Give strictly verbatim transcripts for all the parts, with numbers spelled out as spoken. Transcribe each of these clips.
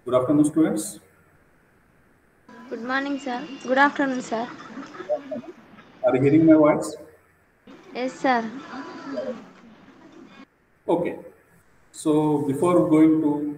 Good afternoon, students. Good morning, sir. Good afternoon, sir. Are you hearing my voice? Yes, sir. Okay. So before going to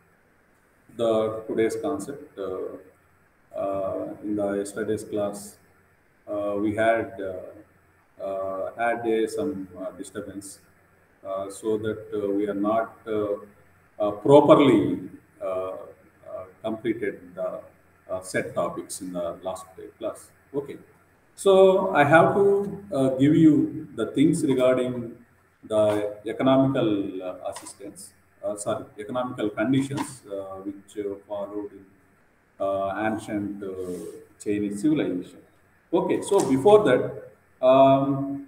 the today's concept, uh, uh, in the yesterday's class, uh, we had uh, uh, had uh, some uh, disturbance, uh, so that uh, we are not uh, uh, properly uh, uh, completed the uh, set topics in the last day class. Okay. So I have to uh, give you the things regarding the economical uh, assistance, uh, sorry, economical conditions uh, which uh, followed in uh, ancient uh, Chinese civilization. Okay, so before that, um,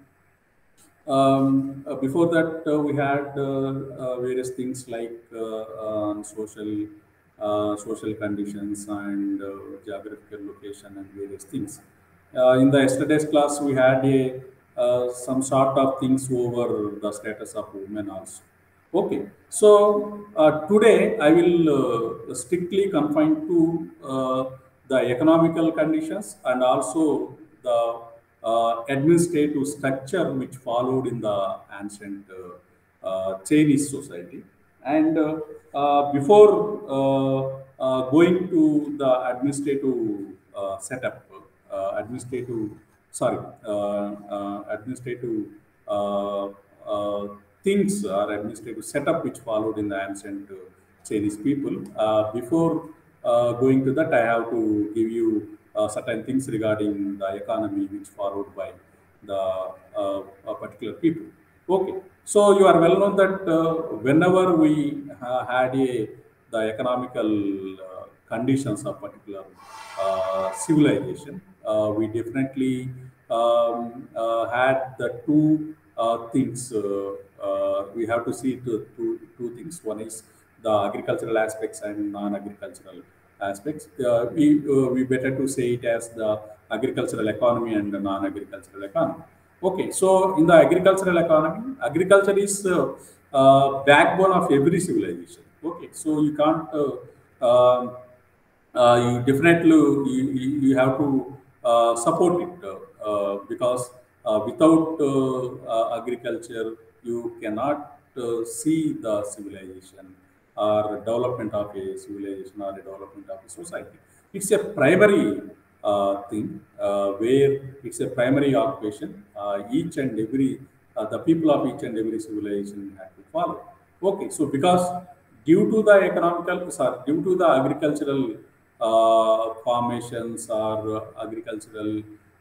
um, uh, before that, uh, we had uh, uh, various things like uh, um, social uh, social conditions and uh, geographical location and various things. Uh, in the yesterday's class, we had a uh, some sort of things over the status of women also. Okay, so uh, today I will uh, strictly confine to uh, the economical conditions and also the uh, administrative structure which followed in the ancient uh, uh, Chinese society. And uh, uh, before uh, uh, going to the administrative uh, setup, uh, administrative, sorry, uh, uh, administrative uh, uh, things or administrative setup which followed in the ancient uh, Chinese people. Uh, before uh, going to that, I have to give you uh, certain things regarding the economy which followed by the uh, uh, particular people. Okay, so you are well known that uh, whenever we uh, had a the economical uh, conditions of particular uh, civilization, uh, we definitely um, uh, had the two uh, things. Uh, uh, we have to see two, two, two things. One is the agricultural aspects and non-agricultural aspects. Uh, we, uh, we better to say it as the agricultural economy and the non-agricultural economy. Okay, so in the agricultural economy, agriculture is uh, uh, backbone of every civilization. Okay, so you can't uh, um, uh, you definitely you, you you have to uh, support it uh, uh, because uh, without uh, uh, agriculture you cannot uh, see the civilization or development of a civilization or a development of a society. It's a primary uh, thing uh, where it's a primary occupation. Uh, each and every uh, the people of each and every civilization have to follow. Okay, so because due to the economical, sorry, due to the agricultural uh, formations or uh, agricultural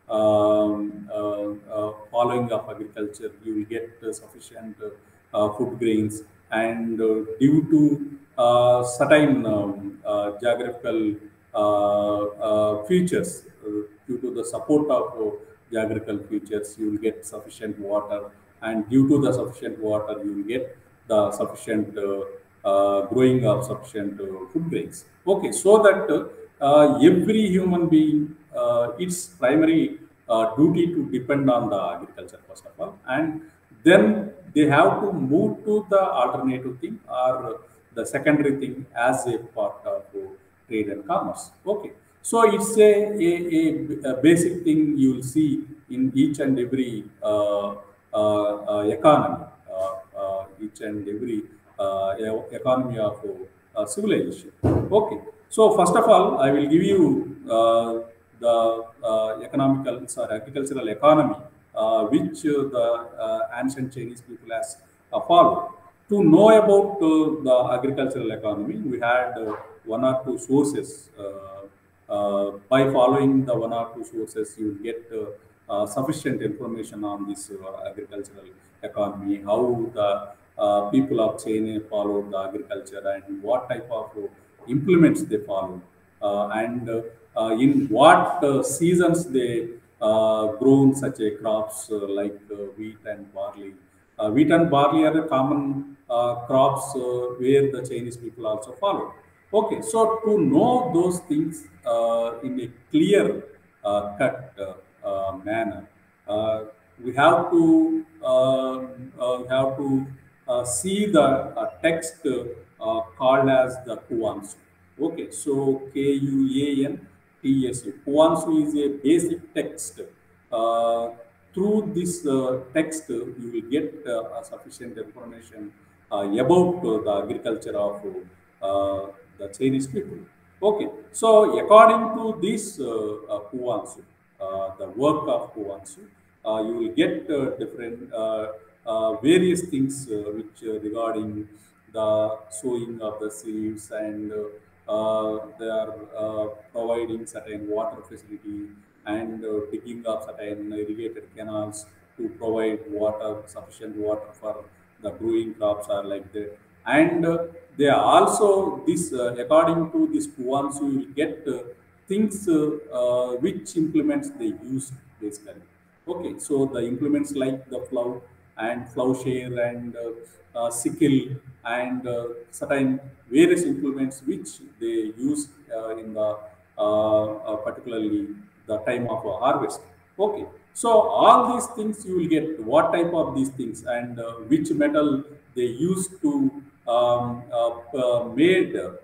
um, uh, uh, following of agriculture, you will get uh, sufficient uh, uh, food grains, and uh, due to uh, certain um, uh, geographical uh, uh, features, uh, due to the support of uh, geographical features, you will get sufficient water, and due to the sufficient water, you will get the sufficient uh, uh, growing of sufficient uh, food grains. Okay, so that uh, every human being, uh, its primary uh, duty to depend on the agriculture first of all, and then they have to move to the alternative thing or the secondary thing as a part of uh, trade and commerce. Okay, so it's a, a, a, a basic thing you will see in each and every uh, uh, uh, economy, uh, uh, each and every uh, e- economy of uh, civilization. Okay, so first of all, I will give you uh, the uh, economical, sorry, agricultural economy, uh, which uh, the uh, ancient Chinese people has uh, followed. To know about uh, the agricultural economy, we had uh, one or two sources. Uh, uh, by following the one or two sources, you will get uh, uh, sufficient information on this uh, agricultural economy, how the uh, people of China followed the agriculture and what type of uh, implements they followed, uh, and uh, uh, in what uh, seasons they uh, grown such a crops uh, like uh, wheat and barley. Uh, wheat and barley are the common uh, crops uh, where the Chinese people also follow. Okay, so to know those things uh, in a clear uh, cut uh, uh, manner, uh, we have to uh, uh, we have to uh, see the uh, text uh, called as the Kuan Su. Okay, so K U A N T S U. Kuansu is a basic text. Uh, through this uh, text, uh, you will get uh, sufficient information uh, about uh, the agriculture of uh, the Chinese people. Okay, so according to this uh, uh, Kuansu, uh, the work of Kuansu, uh, you will get uh, different uh, uh, various things uh, which uh, regarding the sowing of the seeds, and uh, uh, they are uh, providing certain water facility, and uh, digging of certain irrigated canals to provide water, sufficient water for the growing crops are like that. And uh, they are also this, uh, according to this Kuans, you will get uh, things uh, uh, which implements they use basically. Okay, so the implements like the plow and plowshare and uh, uh, sickle and uh, certain various implements which they use uh, in the uh, uh, particularly the time of uh, harvest. Okay, so all these things you will get what type of these things, and uh, which metal they use to um, uh, uh, made uh,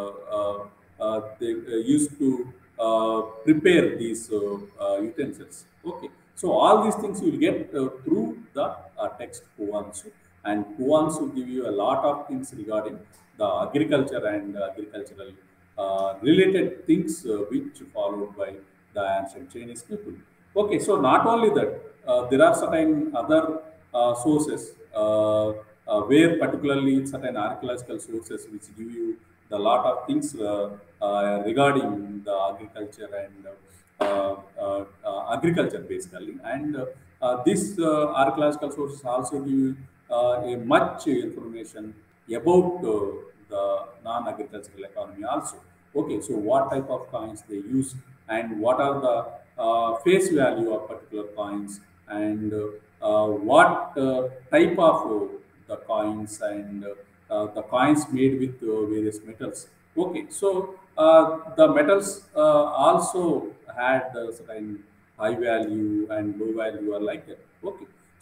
uh, uh, they uh, used to uh, prepare these uh, uh, utensils. Okay, so all these things you will get uh, through the uh, text Kuansu, and Kuansu give you a lot of things regarding the agriculture and agricultural uh, related things uh, which followed by the ancient Chinese people. Okay, so not only that, uh, there are certain other uh, sources uh, uh, where particularly certain archaeological sources which give you the lot of things uh, uh, regarding the agriculture and uh, uh, uh, agriculture basically. And uh, uh, this uh, archaeological sources also give uh, a much information about uh, the non-agricultural economy also. Okay, so what type of coins they use, and what are the uh, face value of particular coins, and uh, uh, what uh, type of uh, the coins, and uh, uh, the coins made with uh, various metals. Okay, so uh, the metals uh, also had uh, certain high value and low value or like that. Okay,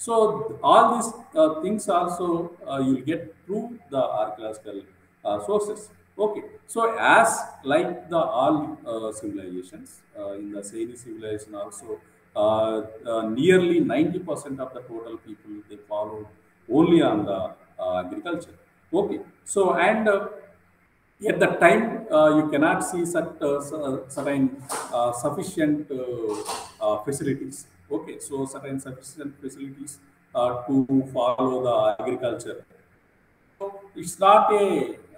so all these uh, things also uh, you'll get through the archaeological uh, sources. Okay, so as like the all uh, civilizations uh, in the Saini civilization also, uh, uh, nearly ninety percent of the total people they followed only on the uh, agriculture. Okay, so and uh, at the time, uh, you cannot see such uh, su- uh, certain uh, sufficient uh, uh, facilities. Okay, so certain sufficient facilities uh, to follow the agriculture. It's not a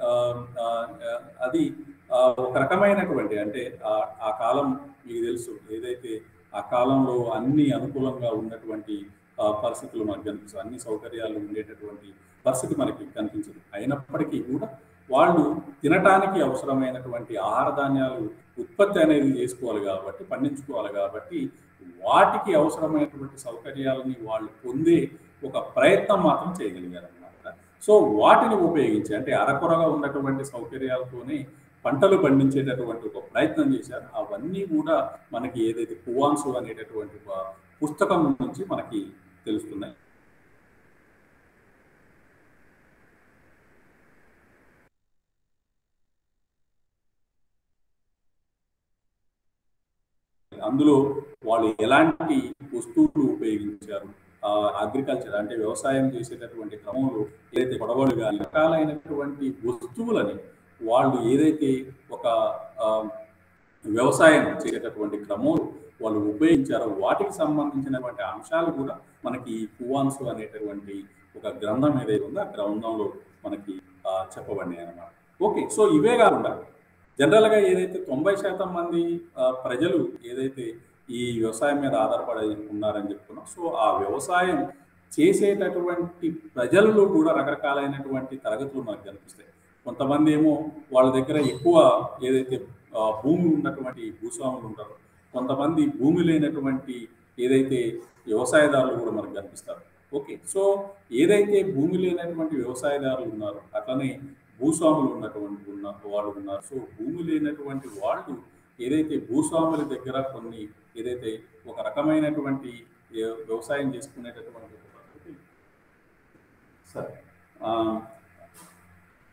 అది ఆ, ఒక రకమైనటువంటి అంటే ఆ ఆ కాలం మీకు తెలుసు ఏదైతే ఆ కాలంలో అన్ని అనుకూలంగా ఉన్నటువంటి ఆ, పరిస్థితులు మనకు కనిపిస్తాయి, అన్ని సౌకర్యాలు ఉండేటటువంటి పరిస్థితి మనకి కనిపించదు. అయినప్పటికీ కూడా వాళ్ళు తినటానికి అవసరమైనటువంటి ఆహార ధాన్యాలు ఉత్పత్తి అనేది చేసుకోవాలి కాబట్టి, పండించుకోవాలి కాబట్టి, వాటికి అవసరమైనటువంటి సౌకర్యాలని వాళ్ళు పొందే ఒక ప్రయత్నం మాత్రం చేయగలిగారు అన్నమాట. సో వాటిని ఉపయోగించి అంటే అరకొరగా ఉన్నటువంటి సౌకర్యాలతోనే పంటలు పండించేటటువంటి ఒక ప్రయత్నం చేశారు. అవన్నీ కూడా మనకి ఏదైతే కువాన్సు అనేటటువంటి ఒక పుస్తకం నుంచి మనకి తెలుస్తున్నాయి. అందులో వాళ్ళు ఎలాంటి వస్తువులు ఉపయోగించారు, అగ్రికల్చర్ అంటే వ్యవసాయం చేసేటటువంటి క్రమంలో ఏదైతే గొడవలు కానీ రకాలైనటువంటి వస్తువులని వాళ్ళు ఏదైతే ఒక ఆ, వ్యవసాయం చేసేటటువంటి క్రమంలో వాళ్ళు ఉపయోగించారో వాటికి సంబంధించినటువంటి అంశాలు కూడా మనకి ఈ కువాన్సు అనేటటువంటి ఒక గ్రంథం ఏదైతే ఉందో ఆ గ్రంథంలో మనకి ఆ, చెప్పబడినాయి అన్నమాట. ఓకే, సో ఇవే కాకుండా జనరల్గా ఏదైతే తొంభై శాతం మంది ఆ, ప్రజలు ఏదైతే ఈ వ్యవసాయం మీద ఆధారపడి ఉన్నారని చెప్పుకున్నాం, సో ఆ వ్యవసాయం చేసేటటువంటి ప్రజల్లో కూడా రకరకాలైనటువంటి తరగతులు మనకు కనిపిస్తాయి. కొంతమంది ఏమో వాళ్ళ దగ్గర ఎక్కువ ఏదైతే ఆ, భూమి ఉన్నటువంటి భూస్వాములు ఉంటారో, కొంతమంది భూమి లేనటువంటి ఏదైతే వ్యవసాయదారులు కూడా మనకు కనిపిస్తారు. ఓకే, సో ఏదైతే భూమి లేనటువంటి వ్యవసాయదారులు ఉన్నారో అట్లనే భూస్వాములు ఉన్నటువంటి ఉన్న వాళ్ళు ఉన్నారు. సో భూమి లేనటువంటి వాళ్ళు ఏదైతే భూస్వాముల దగ్గర కొన్ని ఏదైతే ఒక రకమైనటువంటి ఏ- వ్యవసాయం చేసుకునేటటువంటి ఒక పద్ధతి. సరే, ఆ,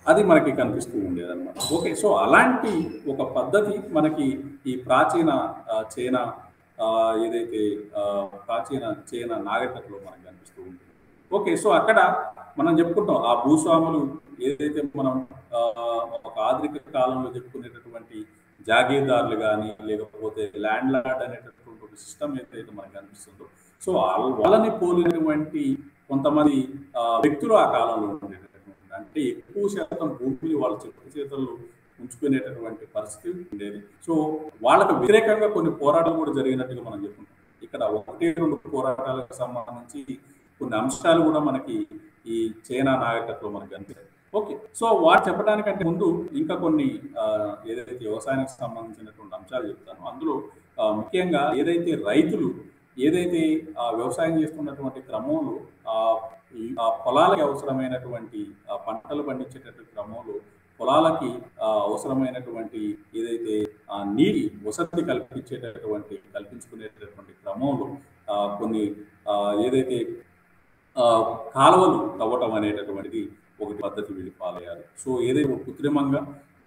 అది మనకి కనిపిస్తూ ఉండేదన్నమాట. ఓకే. సో, అలాంటి ఒక పద్ధతి మనకి ఈ ప్రాచీన ఆహ్, చైనా ఆహ్, ఏదైతే ఆహ్, ప్రాచీన చైనా నాగరికతలో మనకు కనిపిస్తూ ఉంటుంది. ఓకే. సో, అక్కడ మనం చెప్పుకుంటాం ఆ భూస్వాములు ఏదైతే మనం ఆహ్, ఒక ఆధునిక కాలంలో చెప్పుకునేటటువంటి జాగీర్దారులు గాని, లేకపోతే ల్యాండ్ లార్డ్ అనేటటువంటి ఒక సిస్టమ్ ఏదైతే మనకు కనిపిస్తుందో, సో, ఆల్ వాళ్ళని పోలినటువంటి కొంతమంది ఆహ్, వ్యక్తులు ఆ కాలంలో ఉండేటటువంటి అంటే ఎక్కువ శాతం భూమిని వాళ్ళ చెప్పు చేతుల్లో ఉంచుకునేటటువంటి పరిస్థితి ఉండేది. సో, వాళ్ళకు వ్యతిరేకంగా కొన్ని పోరాటాలు కూడా జరిగినట్టుగా మనం చెప్పుకుంటాం. ఇక్కడ ఒకటి, రెండు పోరాటాలకు సంబంధించి కొన్ని అంశాలు కూడా మనకి ఈ చైనా నాయకత్వం మనకు కనిపిస్తాయి. ఓకే. సో, వారు చెప్పడానికంటే ముందు ఇంకా కొన్ని ఆహ్, ఏదైతే వ్యవసాయానికి సంబంధించినటువంటి అంశాలు చెప్తానో, అందులో ఆహ్, ముఖ్యంగా ఏదైతే రైతులు ఏదైతే ఆహ్, వ్యవసాయం చేస్తున్నటువంటి క్రమంలో ఆహ్, ఈ ఆ పొలాలకి అవసరమైనటువంటి ఆహ్, పంటలు పండించేటటువంటి క్రమంలో పొలాలకి ఆహ్, అవసరమైనటువంటి ఏదైతే ఆహ్, నీటి వసతి కల్పించేటటువంటి కల్పించుకునేటటువంటి క్రమంలో ఆహ్, కొన్ని ఆహ్, ఏదైతే ఆహ్, కాలువలు తవ్వటం అనేటటువంటిది ఒకటి పద్ధతి వీళ్ళు ఫాలో అయ్యారు. సో, ఏదైతే కృత్రిమంగా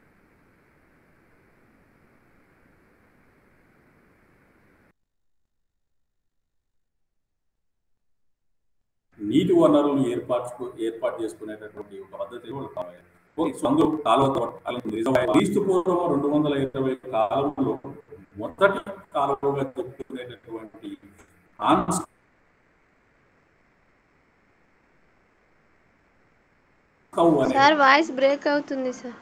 నీటి వనరులను ఏర్పాటు ఏర్పాటు చేసుకునేటటువంటి ఒక పద్ధతి వాళ్ళు ఫాలో అయ్యారు. ఓకే. సో, అందులో కాలువ తవ్వటం, అలాగే రిజర్వాయర్ క్రీస్తు పూర్వం రెండు వందల ఇరవై కాలంలో మొదటి కాలువగా చెప్పుకునేటటువంటి ఆన్స్కౌ సార్ అనేది వాయిస్ బ్రేక్ అవుతుంది సార్.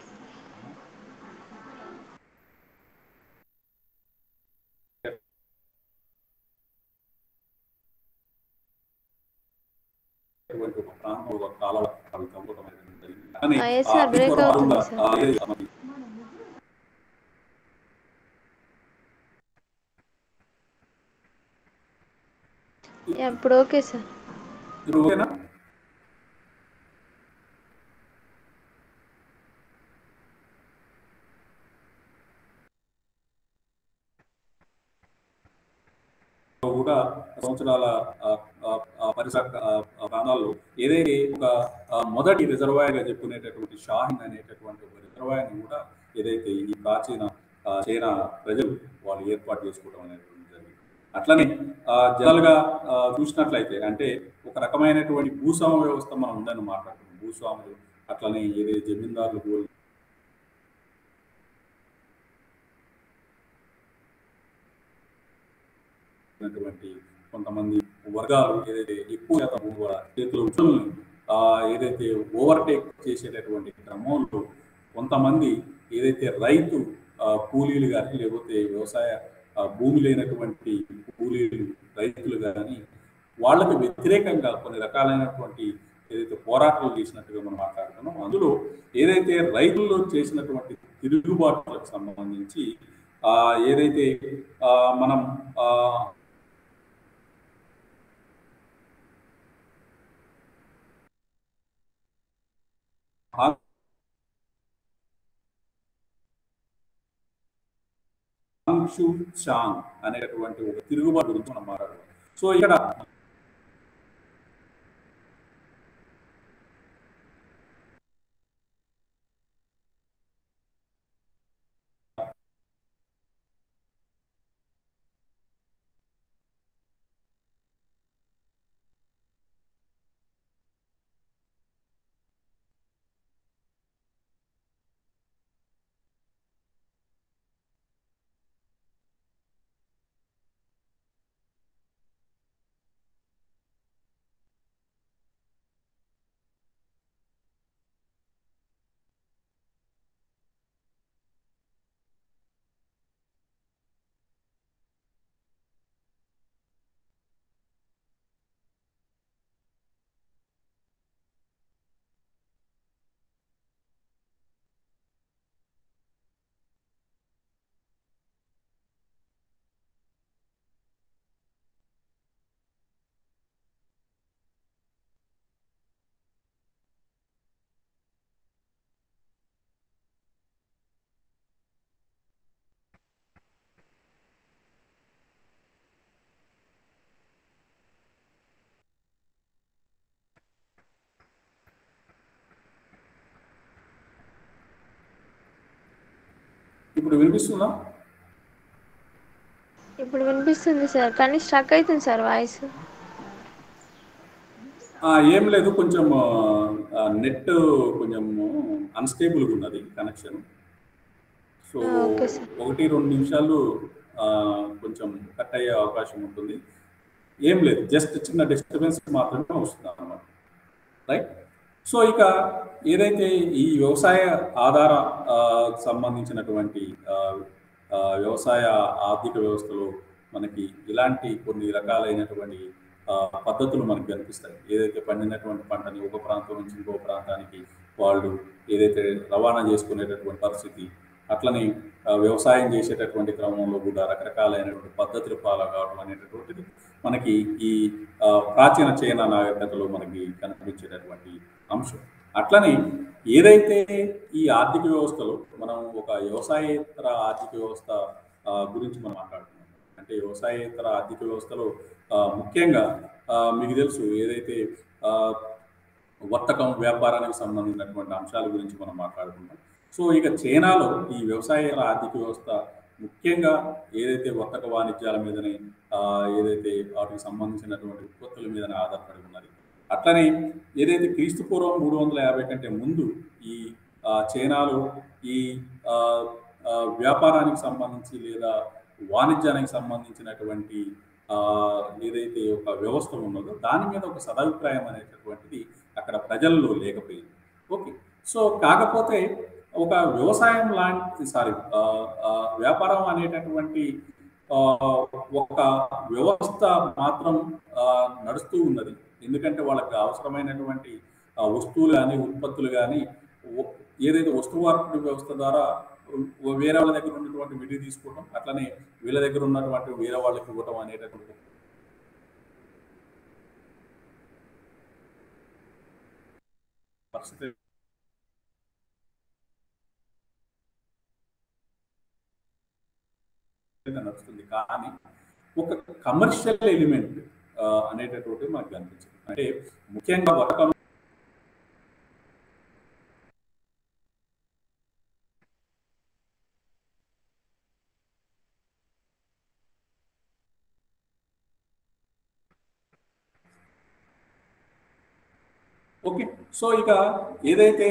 అటువంటి ఒక ప్రాంతం ఒక కాలువ అవి తవ్వటం అనేది జరిగింది. కానీ ఆ, ఎస్ ఆ సార్ క్రీస్తు బ్రేక్ పూర్వం అవుతుంది అరుంద సార్. ఆహ్, ఏదైతే మనకి యా, ఇప్పుడు ఓకే సార్. ఇప్పుడు ఓకేనా? కూడా సంవత్సరాల ఆహ్, ఆహ్, ఆహ్, పరిసర ఆహ్, ప్రాంతాల్లో ఏదైతే ఒక ఆహ్, మొదటి రిజర్వాయర్‌గా చెప్పుకునేటటువంటి షాహిన్ అనేటటువంటి ఒక రిజర్వాయర్‌ని కూడా ఏదైతే ఈ ప్రాచీన ఆహ్, చైనా ప్రజలు వాళ్ళు ఏర్పాటు చేసుకోవడం అనేటువంటిది జరిగింది. అట్లనే ఆహ్, జనరల్‌గా ఆహ్, చూసినట్లయితే అంటే ఒక రకమైనటువంటి భూస్వామ్య వ్యవస్థ మనం ఉందని మాట్లాడుతున్నాం. భూస్వాములు అట్లనే ఏదైతే జమీందారులు ఉన్నటువంటి కొంతమంది వర్గాలు ఏదైతే ఎక్కువ శాతం భూమి వాళ్ళ చేతిలో ఉద్యమం ఏదైతే ఓవర్టేక్ చేసేటటువంటి క్రమంలో కొంతమంది ఏదైతే రైతు ఆ, కూలీలు కానీ లేకపోతే వ్యవసాయ ఆ, భూమి లేనటువంటి కూలీలు రైతులు కానీ వాళ్ళకు వ్యతిరేకంగా కొన్ని రకాలైనటువంటి ఏదైతే పోరాటాలు చేసినట్టుగా మనం మాట్లాడుతున్నాం అందులో ఏదైతే రైతుల్లో చేసినటువంటి తిరుగుబాటులకు సంబంధించి ఆ, ఏదైతే ఆ, మనం ఆ, హాంగ్షు చాంగ్ అనేటటువంటి ఒక తిరుగుబాటు గురించి మనం మాట్లాడుతున్నాం. సో ఇక్కడ ఇప్పుడు వినిపిస్తుందా? ఇప్పుడు వినిపిస్తుంది సార్, కానీ స్ట్రక్ అవుతుంది సార్ వాయిస్. ఏం లేదు, కొంచెం నెట్ కొంచెం అన్స్టేబుల్గా ఉన్నది కనెక్షన్. So okay sir. ఒకటి రెండు నిమిషాలు కొంచెం కట్ అయ్యే అవకాశం ఉంటుంది. ఏం లేదు, జస్ట్ చిన్న డిస్టర్బెన్స్ మాత్రమే వస్తుంది అన్నమాట. రైట్. సో ఇక ఏదైతే ఈ వ్యవసాయ ఆధార సంబంధించినటువంటి వ్యవసాయ ఆర్థిక వ్యవస్థలో మనకి ఇలాంటి కొన్ని రకాలైనటువంటి పద్ధతులు మనకు కనిపిస్తాయి. ఏదైతే పండినటువంటి పంటని ఒక ప్రాంతం నుంచి ఇంకో ప్రాంతానికి వాళ్ళు ఏదైతే రవాణా చేసుకునేటటువంటి పరిస్థితి, అట్లనే వ్యవసాయం చేసేటటువంటి క్రమంలో కూడా రకరకాలైనటువంటి పద్ధతులు ఫాలో కావడం అనేటటువంటిది మనకి ఈ ప్రాచీన చైనా నాగరికతలో మనకి కనిపించేటటువంటి అంశం. అట్లనే ఏదైతే ఈ ఆర్థిక వ్యవస్థలో మనం ఒక వ్యవసాయేతర ఆర్థిక వ్యవస్థ గురించి మనం మాట్లాడుతున్నాం. అంటే వ్యవసాయేతర ఆర్థిక వ్యవస్థలో ముఖ్యంగా మీకు తెలుసు ఏదైతే వర్తకం వ్యాపారానికి సంబంధించినటువంటి అంశాల గురించి మనం మాట్లాడుకుంటాం. సో ఇక చైనాలో ఈ వ్యవసాయ ఆర్థిక వ్యవస్థ ముఖ్యంగా ఏదైతే వర్తక వాణిజ్యాల మీదనే ఏదైతే వాటికి సంబంధించినటువంటి ఉత్పత్తుల మీదనే ఆధారపడి ఉన్నది. అట్లనే ఏదైతే క్రీస్తు పూర్వం మూడు వందల యాభై కంటే ముందు ఈ చైనాలో ఈ వ్యాపారానికి సంబంధించి లేదా వాణిజ్యానికి సంబంధించినటువంటి ఏదైతే ఒక వ్యవస్థ ఉన్నదో దాని మీద ఒక సదాభిప్రాయం అనేటటువంటిది అక్కడ ప్రజల్లో లేకపోయింది. ఓకే. సో కాకపోతే ఒక వ్యవసాయం లాంటి సారీ వ్యాపారం అనేటటువంటి ఒక వ్యవస్థ మాత్రం నడుస్తూ ఉన్నది. ఎందుకంటే వాళ్ళకి అవసరమైనటువంటి వస్తువులు కానీ ఉత్పత్తులు కానీ ఏదైతే వస్తు మార్పిడి వ్యవస్థ ద్వారా వేరే వాళ్ళ దగ్గర ఉన్నటువంటి విడి తీసుకోవడం, అట్లనే వీళ్ళ దగ్గర ఉన్నటువంటి వేరే వాళ్ళకి ఇవ్వటం అనేటటువంటి పరిస్థితి నడుస్తుంది. కానీ ఒక కమర్షియల్ ఎలిమెంట్ అనేటటువంటి మనకు కనిపించింది. అంటే ముఖ్యంగా వర్తకం ఓకే. సో ఇక ఏదైతే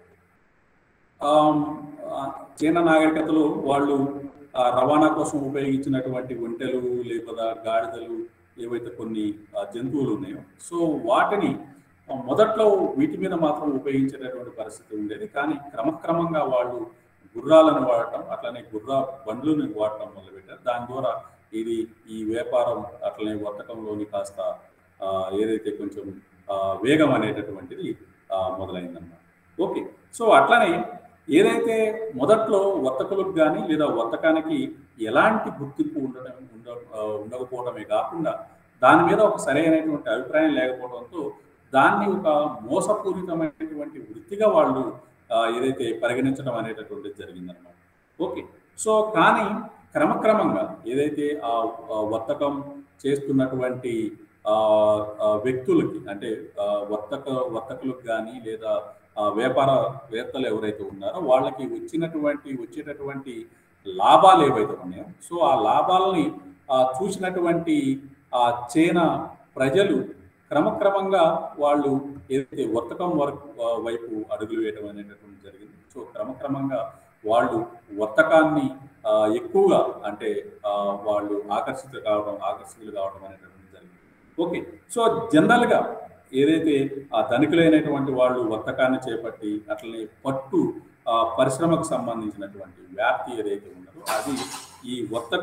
చైనా నాగరికతలో వాళ్ళు రవాణా కోసం ఉపయోగించినటువంటి ఒంటెలు లేకపోతే గాడిదలు ఏవైతే కొన్ని జంతువులు ఉన్నాయో, సో వాటిని మొదట్లో వీటి మీద మాత్రం ఉపయోగించేటటువంటి పరిస్థితి ఉండేది. కానీ క్రమక్రమంగా వాళ్ళు గుర్రాలను వాడటం, అట్లనే గుర్రా బండ్లను వాడటం మొదలుపెట్టారు. దాని ద్వారా ఇది ఈ వ్యాపారం అట్లనే వర్తకంలోని కాస్త ఏదైతే కొంచెం వేగం అనేటటువంటిది మొదలైందన్నమాట. ఓకే. సో అట్లనే ఏదైతే మొదట్లో వర్తకులకు కానీ లేదా వర్తకానికి ఎలాంటి గుర్తింపు ఉండడం ఉండ ఉండకపోవడమే కాకుండా దాని మీద ఒక సరైనటువంటి అభిప్రాయం లేకపోవడంతో దాన్ని ఒక మోసపూరితమైనటువంటి వృత్తిగా వాళ్ళు ఏదైతే పరిగణించడం అనేటటువంటిది జరిగిందనమాట. ఓకే. సో కానీ క్రమక్రమంగా ఏదైతే ఆ వర్తకం చేస్తున్నటువంటి వ్యక్తులకి అంటే వర్తక వర్తకులకు కానీ లేదా వ్యాపారవేత్తలు ఎవరైతే ఉన్నారో వాళ్ళకి వచ్చినటువంటి వచ్చేటటువంటి లాభాలు ఏవైతే ఉన్నాయో, సో ఆ లాభాలని చూసినటువంటి ఆ చైనా ప్రజలు క్రమక్రమంగా వాళ్ళు ఏదైతే వర్తకం వరకు వైపు అడుగులు వేయడం అనేటటువంటి జరిగింది. సో క్రమక్రమంగా వాళ్ళు వర్తకాన్ని ఎక్కువగా అంటే వాళ్ళు ఆకర్షిత కావడం ఆకర్షితులు కావడం అనేటటువంటి జరిగింది. ఓకే. సో జనరల్గా ఏదైతే ఆ ధనికులైనటువంటి వాళ్ళు వర్తకాన్ని చేపట్టి అట్లనే పట్టు పరిశ్రమకు సంబంధించినటువంటి వ్యాప్తి ఏదైతే ఉన్నదో అది ఈ వర్తక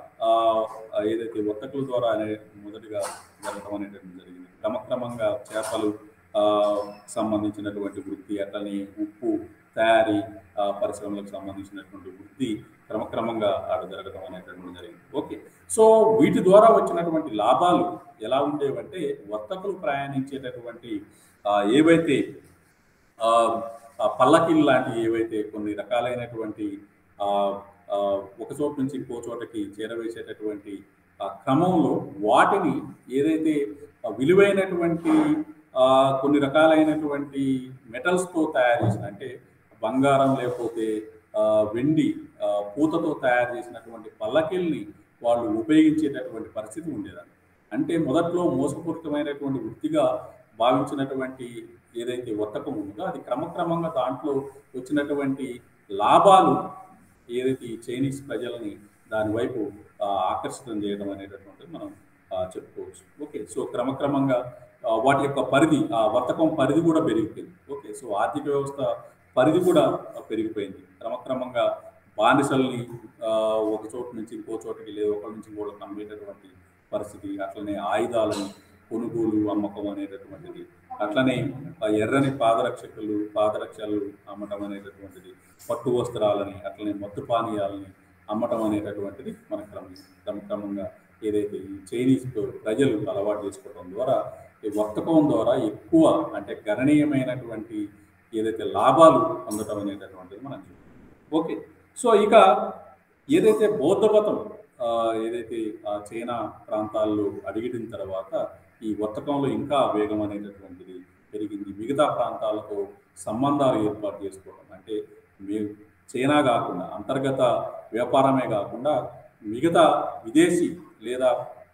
ఏదైతే వర్తకుల ద్వారా అనే మొదటిగా జరగడం అనేటువంటి జరిగింది. క్రమక్రమంగా చేపలు సంబంధించినటువంటి వృత్తి, అట్లనే ఉప్పు తయారీ పరిశ్రమలకు సంబంధించినటువంటి వృత్తి క్రమక్రమంగా ఆడ జరగడం అనేటువంటి జరిగింది. ఓకే. సో వీటి ద్వారా వచ్చినటువంటి లాభాలు ఎలా ఉండేవంటే వర్తకులు ప్రయాణించేటటువంటి ఏవైతే పల్లకిల్ లాంటివి ఏవైతే కొన్ని రకాలైనటువంటి ఒక చోట నుంచి ఇంకో చోటకి చేరవేసేటటువంటి క్రమంలో వాటిని ఏదైతే విలువైనటువంటి కొన్ని రకాలైనటువంటి మెటల్స్తో తయారు చేసిన అంటే బంగారం లేకపోతే ఆ, వెండి ఆ, పూతతో తయారు చేసినటువంటి పల్లకిల్ని వాళ్ళు ఉపయోగించేటటువంటి పరిస్థితి ఉండేది. అంటే మొదట్లో మోసపూరితమైనటువంటి వృత్తిగా భావించినటువంటి ఏదైతే వర్తకం ఉందో అది క్రమక్రమంగా దాంట్లో వచ్చినటువంటి లాభాలు ఏదైతే ఈ చైనీస్ ప్రజలని దాని వైపు ఆ, ఆకర్షితం చేయడం అనేటటువంటిది మనం ఆ, చెప్పుకోవచ్చు. ఓకే, సో క్రమక్రమంగా ఆ, వాటి యొక్క పరిధి, ఆ వర్తకం పరిధి కూడా పెరిగిపోయింది. ఓకే, సో ఆర్థిక వ్యవస్థ పరిధి కూడా ఆ, పెరిగిపోయింది. క్రమక్రమంగా బానిసల్ని ఆ, ఒక చోటు నుంచి ఇంకో చోటుకి లేదు ఒకరి నుంచి ఇంకోటికి అమ్మేటటువంటి పరిస్థితి, అట్లనే ఆయుధాలను కొనుగోలు అమ్మకం అనేటటువంటిది, అట్లనే ఆ ఎర్రని పాదరక్షకులు పాదరక్షలు అమ్మటం అనేటటువంటిది, పట్టు వస్త్రాలని, అట్లనే మత్తు పానీయాలని అమ్మటం అనేటటువంటిది మన క్రమ క్రమక్రమంగా ఏదైతే ఈ చైనీస్ ప్రజలు అలవాటు చేసుకోవడం ద్వారా ఈ వర్తకం ద్వారా ఎక్కువ అంటే గణనీయమైనటువంటి ఏదైతే లాభాలు పొందటం అనేటటువంటిది మనం చూస్తాం. ఓకే, సో ఇక ఏదైతే బౌద్ధ మతం ఆ, ఏదైతే ఆ చైనా ప్రాంతాల్లో అడిగిన తర్వాత ఈ వర్తకంలో ఇంకా వేగం అనేటటువంటిది పెరిగింది. మిగతా ప్రాంతాలతో సంబంధాలు ఏర్పాటు చేసుకోవడం అంటే మీ చైనా కాకుండా అంతర్గత వ్యాపారమే కాకుండా మిగతా విదేశీ లేదా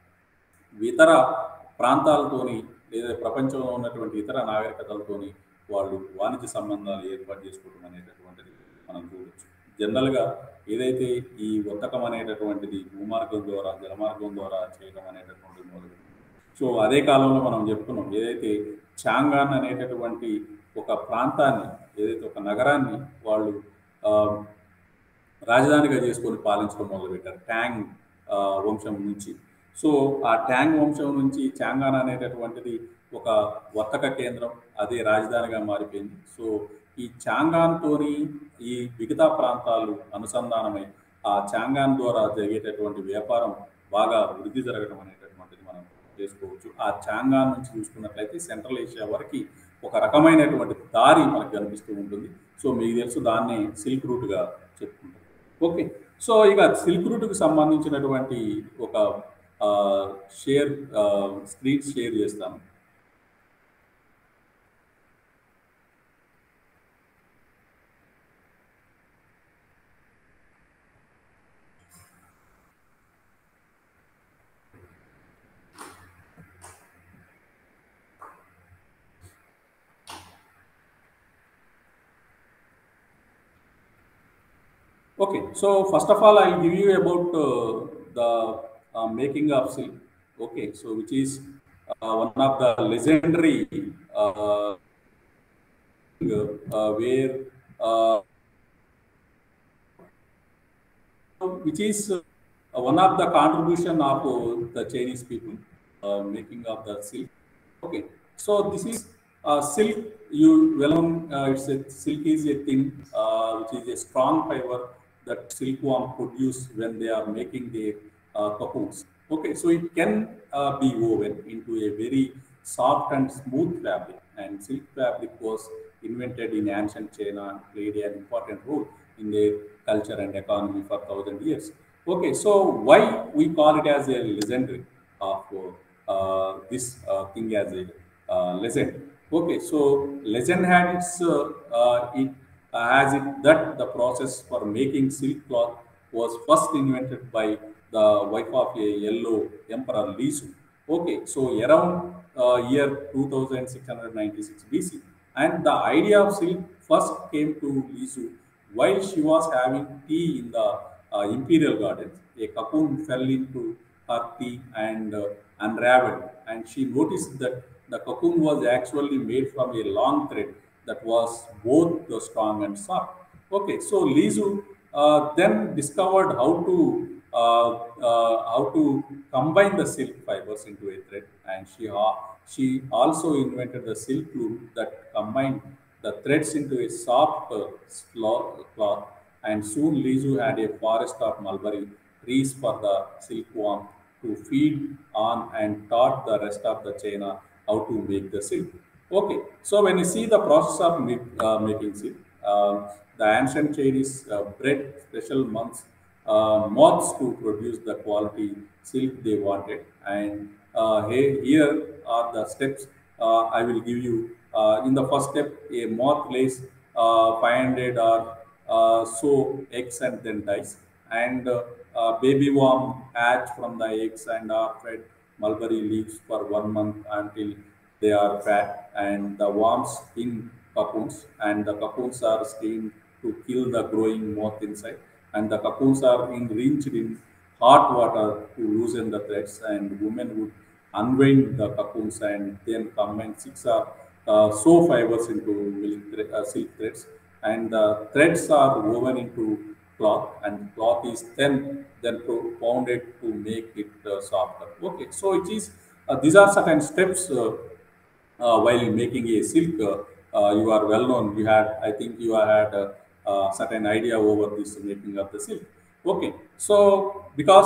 ఇతర ప్రాంతాలతోని లేదా ప్రపంచంలో ఉన్నటువంటి ఇతర నాగరికతలతోని వాళ్ళు వాణిజ్య సంబంధాలు ఏర్పాటు చేసుకోవడం అనేటటువంటిది మనం చూడవచ్చు. జనరల్గా ఏదైతే ఈ వర్తకం అనేటటువంటిది భూమార్గం ద్వారా జలమార్గం ద్వారా చేయడం అనేటటువంటిది మొదలు. సో అదే కాలంలో మనం చెప్పుకున్నాం ఏదైతే చాంగాన్ అనేటటువంటి ఒక ప్రాంతాన్ని ఏదైతే ఒక నగరాన్ని వాళ్ళు ఆ, రాజధానిగా చేసుకొని పాలించడం మొదలుపెట్టారు ట్యాంగ్ ఆ, వంశం నుంచి. సో ఆ ట్యాంగ్ వంశం నుంచి చాంగాన్ అనేటటువంటిది ఒక వర్తక కేంద్రం, అదే రాజధానిగా మారిపోయింది. సో ఈ చాంగాన్తోని ఈ మిగతా ప్రాంతాలు అనుసంధానమై ఆ చాంగాన్ ద్వారా జరిగేటటువంటి వ్యాపారం బాగా వృద్ధి జరగడం అనేటటువంటిది మనం చేసుకోవచ్చు. ఆ చాంగాన్ నుంచి చూసుకున్నట్లయితే సెంట్రల్ ఏషియా వరకు ఒక రకమైనటువంటి దారి మనకు కనిపిస్తూ ఉంటుంది. సో మీకు తెలుసు దాన్ని సిల్క్ రూట్గా చెప్పుకుంటాం. ఓకే, సో ఇక సిల్క్ రూట్కి సంబంధించినటువంటి ఒక ఆ, షేర్ ఆ, స్క్రీన్ షేర్ చేస్తాను. Okay, so first of all, I'll give you about uh, the uh, making of silk. Okay, so which is uh, one of the legendary uh, uh, where uh, which is uh, one of the contribution of uh, the Chinese people uh, making of the silk. Okay, so this is uh, silk. You well known, uh, it's a silk is a thing uh, which is a strong fiber that silkworm produce when they are making their uh, cocoons. Okay, so it can uh, be woven into a very soft and smooth fabric, and silk fabric was invented in ancient China and played an important role in their culture and economy for thousand years. Okay, so why we call it as a legendary of uh, this uh, thing as a uh, legend? Okay, so legend had its uh, uh, it uh, has it that the process for making silk cloth was first invented by the wife of a yellow emperor Li Su. Okay, so around uh, year two thousand six hundred ninety-six B C, and the idea of silk first came to Li Su while she was having tea in the uh, imperial gardens. A cocoon fell into her tea and uh, unraveled, and she noticed that the cocoon was actually made from a long thread that was both uh, strong and soft. Okay, so Lizu uh, then discovered how to uh, uh, how to combine the silk fibers into a thread, and she uh, she also invented the silk loom that combined the threads into a soft uh, slo- cloth. And soon Lizu had a forest of mulberry trees for the silkworm to feed on, and taught the rest of the China how to make the silk. Okay, so when you see the process of make, uh, making silk, uh, the ancient Chinese uh, bred special months, uh, moths to produce the quality silk they wanted. And uh, here, here are the steps uh, I will give you. Uh, in the first step, a moth lays uh, five hundred or uh, sow eggs and then dies. And uh, uh, baby worm hatch from the eggs and are fed mulberry leaves for one month until they are fat. And the worms in cocoons, and the cocoons are steamed to kill the growing moth inside. And the cocoons are enriched in hot water to loosen the threads, and women would unwind the cocoons and then combine six or uh, sew fibers into milk thre- uh, silk threads, and the threads are woven into cloth, and cloth is then then pro- pounded to make it uh, softer. Okay, so it is uh, these are certain steps uh, uh, while making a silk. Uh, uh, you are well known. You had, I think, you had a, uh certain idea over this making of the silk. Okay, so because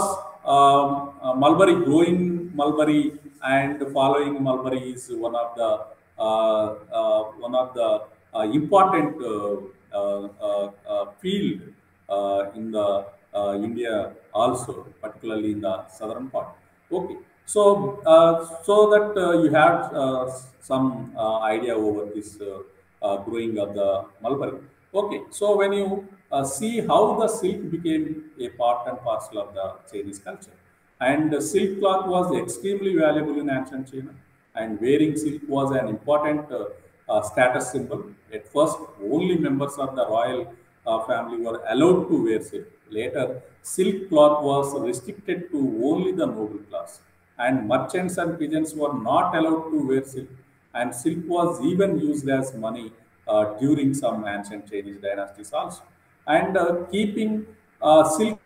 um, uh, mulberry, growing mulberry and following mulberry is one of the uh, uh, one of the uh, important uh, uh, uh, uh, field uh, in the uh, India also, particularly in the southern part. Okay, so uh, so that uh, you have uh, some uh, idea over this uh, uh, growing of the mulberry. Okay, so when you uh, see how the silk became a part and parcel of the Chinese culture, and the silk cloth was extremely valuable in ancient China, and wearing silk was an important uh, uh, status symbol. At first, only members of the royal uh, family were allowed to wear silk. Later, silk cloth was restricted to only the noble class, and merchants and peasants were not allowed to wear silk. And silk was even used as money uh, during some ancient Chinese dynasties also. And uh, keeping uh, silk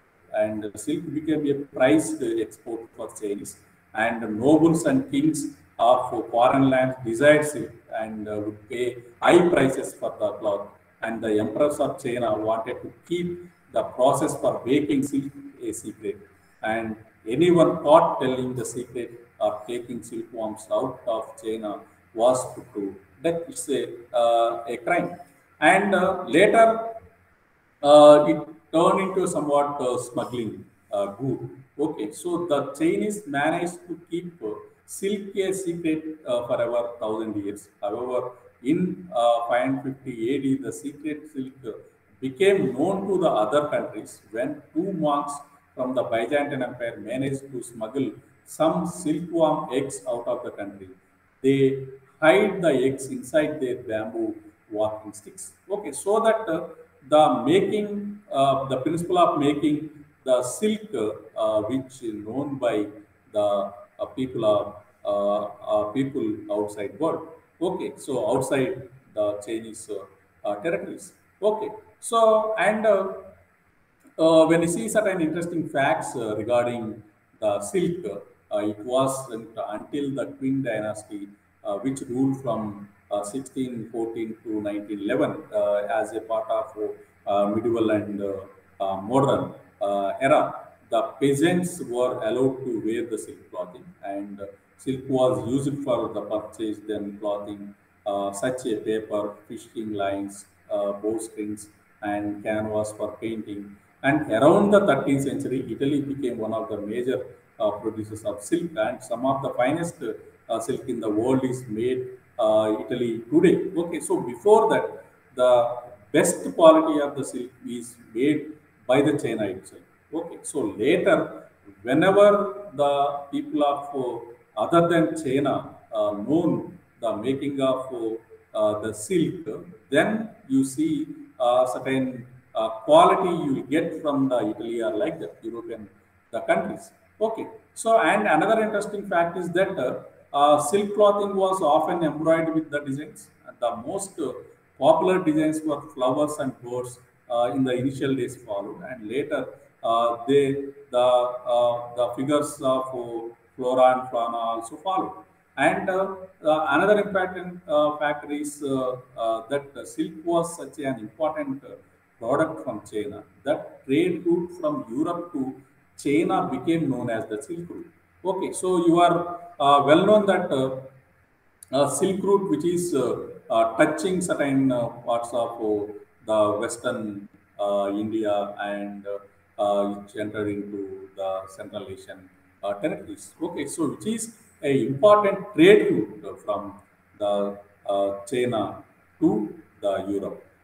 and silk became a prized export for Chinese. And nobles and kings of foreign lands desired silk and uh, would pay high prices for the cloth. And the emperors of China wanted to keep the process for making silk a secret. And anyone caught telling the secret or taking silkworms out of China was put to death. It's a, uh, a crime. And uh, later, uh, it turned into somewhat uh, smuggling uh, good. Okay, so the Chinese managed to keep uh, silk a secret uh, for over thousand years. However, in uh, five fifty A D, the secret silk uh, became known to the other countries when two monks from the Byzantine Empire managed to smuggle some silkworm eggs out of the country. They hide the eggs inside their bamboo walking sticks. Okay, so that uh, the making, uh, the principle of making the silk, uh, which is known by the uh, people of uh, uh, people outside world. Okay, so outside the Chinese uh, uh, territories. Okay, so and uh, uh, when you see certain interesting facts uh, regarding the silk, uh, it was until the Qing dynasty, uh, which ruled from uh, sixteen fourteen to nineteen eleven uh, as a part of uh, medieval and uh, uh, modern uh, era, the peasants were allowed to wear the silk clothing, and uh, silk was used for the purchase, then clothing, uh, such a paper, fishing lines, uh, bowstrings, and canvas for painting. And around the thirteenth century, Italy became one of the major uh, producers of silk, and some of the finest uh, silk in the world is made uh, Italy today. Okay, so before that, the best quality of the silk is made by the China itself. Okay, so later, whenever the people of uh, other than China uh, known the making of uh, uh, the silk, then you see uh, certain uh, quality you will get from the Italy or like the European the countries. Okay, so and another interesting fact is that uh, uh, silk clothing was often embroidered with the designs. And the most uh, popular designs were flowers and birds uh, in the initial days followed, and later uh, they the uh, the figures of uh, flora and fauna also followed. And uh, uh, another important uh, factor is uh, uh, that uh, silk was such an important uh, product from China that trade route from Europe to China became known as the Silk Route. Okay, so you are uh, well known that uh, uh, Silk Route, which is uh, uh, touching certain uh, parts of uh, the Western uh, India, and uh, uh, it entered into the Central Asian uh, territories. Okay, so which is a important trade route uh, from the uh, China to the Europe.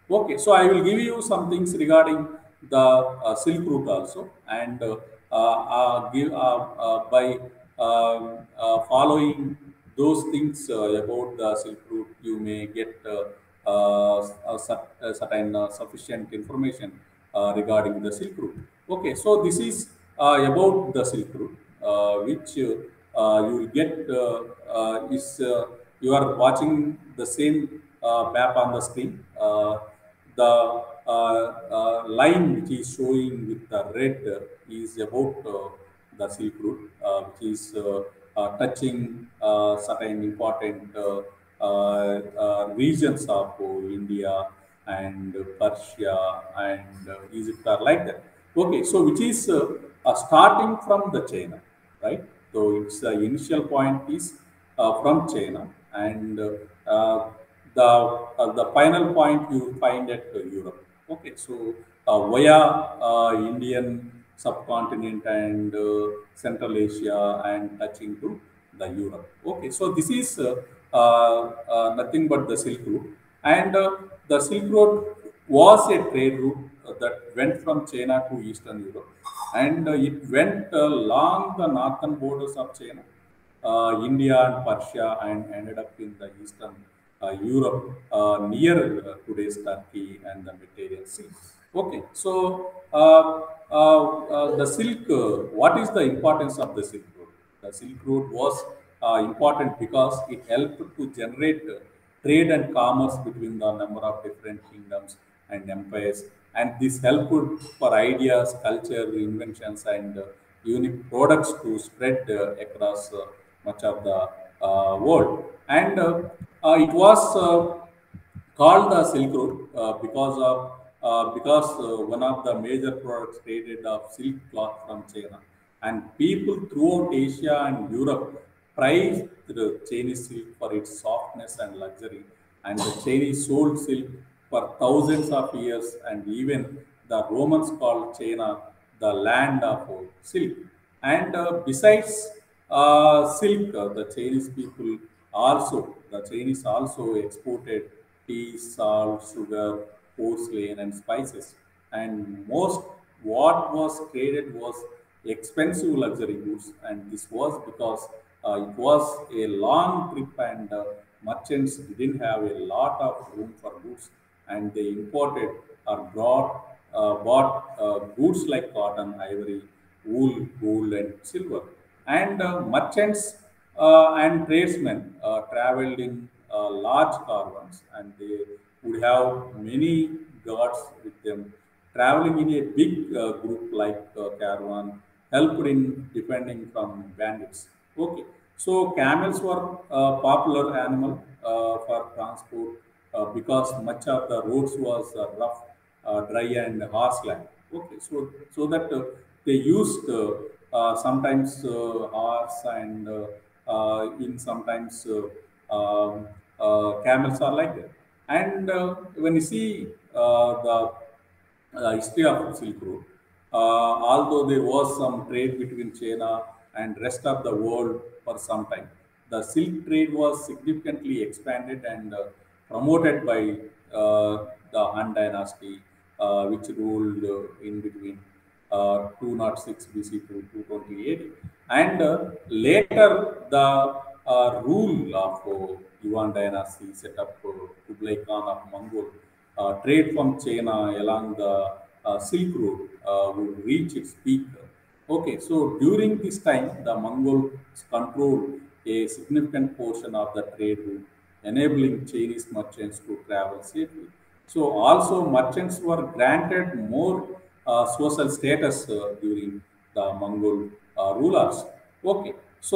Okay, so I will give you some things regarding the uh, Silk Route also, and uh, uh, uh, give uh, uh, by um, uh, following those things uh, about the Silk Route, you may get uh, uh, a cer- a certain uh, sufficient information uh, regarding the Silk Route. Okay, so this is uh, about the Silk Route, uh, which uh, uh, you will get uh, uh, is uh, you are watching the same uh, map on the screen. Uh, the uh, uh, line which is showing with the red uh, is about uh, the Silk Route, uh, which is uh, uh, touching uh, certain important uh, uh, uh, regions of uh, India and Persia and uh, Egypt are like that. Okay, so which is uh, uh, starting from the China, right? So its uh, initial point is uh, from China, and uh, uh, the uh, the final point you find at uh, Europe. Okay, so uh, via uh, Indian subcontinent and uh, Central Asia and touching to the Europe. Okay, so this is uh, uh, uh, nothing but the Silk Route, and uh, the Silk Road was a trade route uh, that went from China to Eastern Europe, and uh, it went uh, along the northern borders of China, uh, India and Persia, and ended up in the eastern uh, Europe, uh, near uh, today's Turkey and the Mediterranean Sea. Okay, so uh, uh, uh, the Silk, uh, what is the importance of the Silk Road? The Silk Road was uh, important because it helped to generate uh, trade and commerce between the number of different kingdoms and empires, and this helped for ideas, culture, inventions, and uh, unique products to spread uh, across uh, much of the uh, world. And uh, uh, it was uh, called the Silk Road uh, because of uh, because uh, one of the major products traded of silk cloth from China, and people throughout Asia and Europe prized the Chinese silk for its softness and luxury, and the Chinese sold silk for thousands of years, and even the Romans called China the land of silk. And uh, besides uh, silk, uh, the Chinese people also, the Chinese also exported tea, salt, sugar, porcelain, and spices. And most what was traded was expensive luxury goods, and this was because uh, it was a long trip, and uh, merchants didn't have a lot of room for goods, and they imported or brought uh, bought uh, goods like cotton, ivory, wool, gold, and silver. And uh, merchants uh, and tradesmen uh, traveled in uh, large caravans, and they would have many guards with them. Traveling in a big uh, group like uh, caravan helped in defending from bandits. Okay, so camels were a popular animal uh, for transport uh, because much of the roads was uh, rough, uh, dry, and harsh land. Okay, so so that uh, they used uh, uh, sometimes uh, horse and uh, uh, in sometimes uh, um, uh, camels are like that. And uh, when you see uh, the uh, history of Silk Road, uh, although there was some trade between China and rest of the world for some time, the silk trade was significantly expanded and uh, promoted by uh, the Han Dynasty, uh, which ruled uh, in between uh, two oh six B C to two twenty A D. And uh, later, the uh, rule of uh, Yuan dynasty set up uh, Kublai Khan of Mongol uh, trade from China along the uh, Silk Road uh, would reach its peak. Okay, so during this time, the Mongols controlled a significant portion of the trade route, enabling Chinese merchants to travel safely. So also merchants were granted more uh, social status uh, during the Mongol uh, rulers. Okay,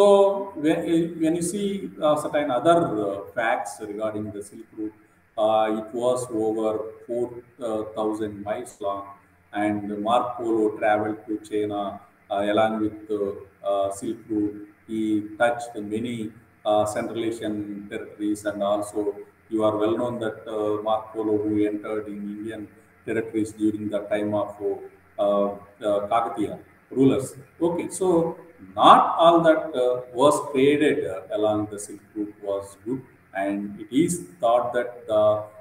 so when, when you see uh, certain other uh, facts regarding the Silk Route, uh, it was over four thousand miles long, and Marco Polo traveled to China uh, along with the uh, Silk Route. He touched many uh, Central Asian territories, and also you are well known that uh, Marco Polo, who entered in Indian territories during the time of uh, uh, Kakatiya rulers. Okay, so not all that uh, was traded uh, along the Silk Route was good, and it is thought that the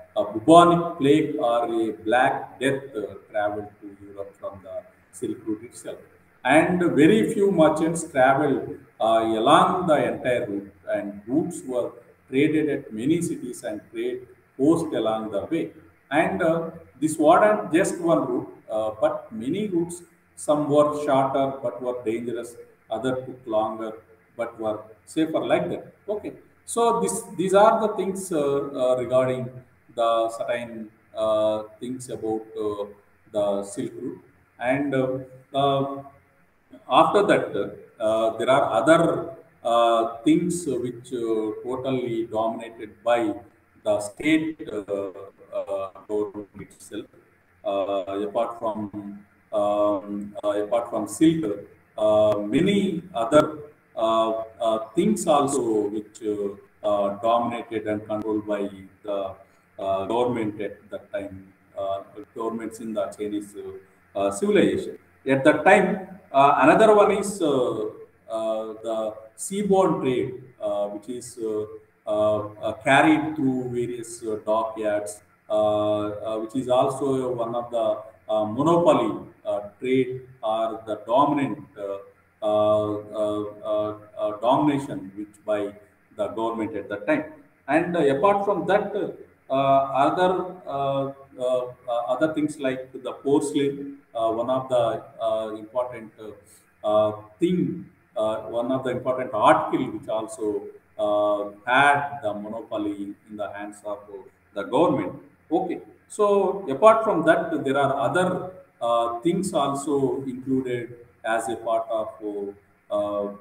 a bubonic plague or a black death uh, traveled to Europe from the Silk Route itself. And very few merchants traveled uh, along the entire route, and goods were traded at many cities and trade posts along the way. And uh, this wasn't just one route, uh, but many routes. Some were shorter but were dangerous, other took longer but were safer like that. Okay, so this these are the things uh, uh, regarding the certain uh, things about uh, the Silk Route. And uh, uh, after that, uh, there are other uh, things which uh, totally dominated by the state uh, uh, government itself. Uh, apart from um, uh, apart from silk, uh, many other uh, uh, things also which uh, uh, dominated and controlled by the uh, government at that time, uh, governments in the Chinese uh, uh, civilization. At that time, uh, another one is uh, uh, the seaborne trade, uh, which is uh, uh, uh, carried through various uh, dockyards, uh, uh, which is also one of the uh, monopoly uh, trade or the dominant uh, uh, uh, uh, uh, domination which by the government at that time. And uh, apart from that, uh, other uh, uh, uh, other things like the porcelain, uh, one of the uh, important uh, uh, thing, uh, one of the important article which also uh, had the monopoly in the hands of uh, the government. Okay, so apart from that, there are other uh, things also included as a part of uh, uh,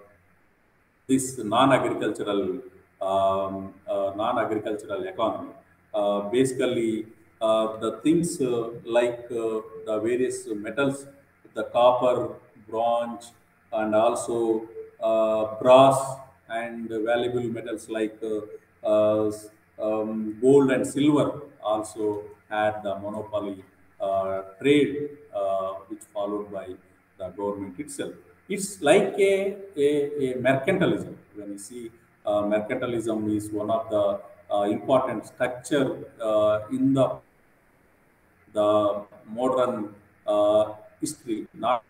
this non-agricultural um, uh, non-agricultural economy. Uh, basically, uh, the things uh, like uh, the various metals, the copper, bronze, and also uh, brass and valuable metals like uh, uh, um, gold and silver also had the monopoly uh, trade, uh, which followed by the government itself. It's like a, a, a mercantilism. When you see uh, mercantilism is one of the uh, important structure uh, in the the modern uh, history, not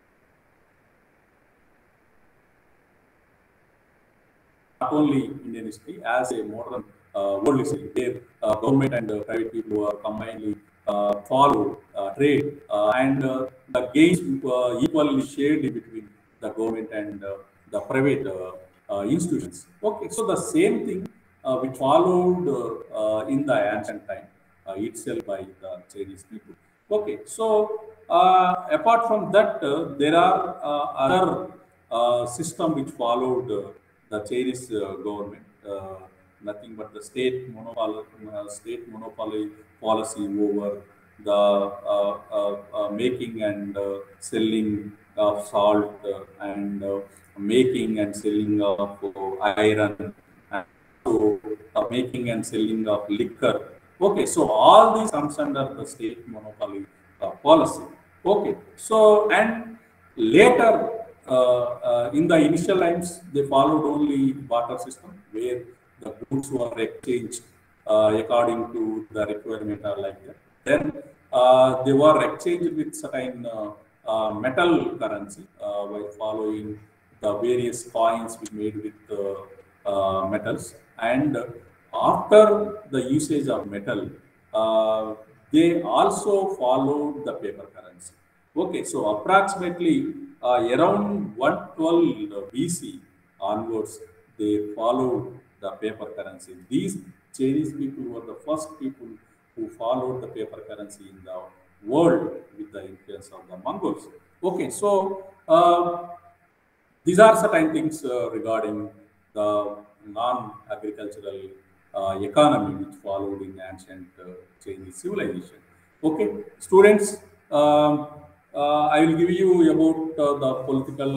not only Indian history, as a modern uh, world history, where uh, government and uh, private people are combinedly uh, follow uh, trade uh, and uh, the gains uh, equally shared in between the government and uh, the private uh, uh, institutions. Okay, so the same thing uh, which followed uh, uh, in the ancient time uh, itself by the Chinese people. Okay, so uh, apart from that, uh, there are uh, other uh, system which followed uh, the Chinese uh, government. Uh, nothing but the state monopoly, uh, state monopoly policy over the uh, uh, uh, making and uh, selling of salt uh, and uh, making and selling of uh, iron and so uh, making and selling of liquor. Okay, so all these comes under the state monopoly uh, policy. Okay, so and later uh, uh, in the initial times they followed only barter system where the goods were exchanged uh, according to the requirement or like that. Then uh, they were exchanged with certain uh, uh, metal currency uh, by following the various coins we made with uh, uh, metals. And after the usage of metal, uh, they also followed the paper currency. Okay, so approximately uh, around one twelve B C onwards, they followed the paper currency. These Chinese people were the first people who followed the paper currency in the world with the influence of the Mongols. Okay, so uh, these are certain things uh, regarding the non-agricultural uh, economy which followed in ancient uh, Chinese civilization. Okay, students, um, uh, I will give you about uh, the political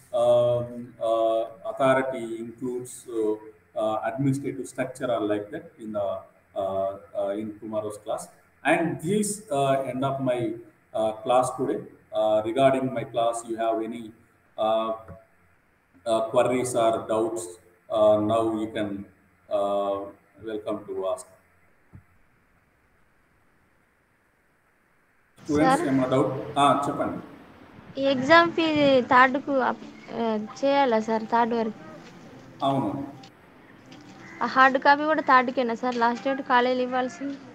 um, uh, authority includes uh, uh, administrative structure or like that in the uh, uh, in tomorrow's class. And this uh, end of my uh, class today. Uh, regarding my class, you have any uh, uh, queries or doubts, uh, now you can uh, welcome to ask. Students sir ఏమైనా doubt చెప్పండి. ఈ exam fee థర్డ్కు up ఆ, చేయాలా sir third వరకు? అవును. ఆ hard copy కూడా థర్డ్కేనా sir last date కాలేజీలో ఇవ్వాల్సింది?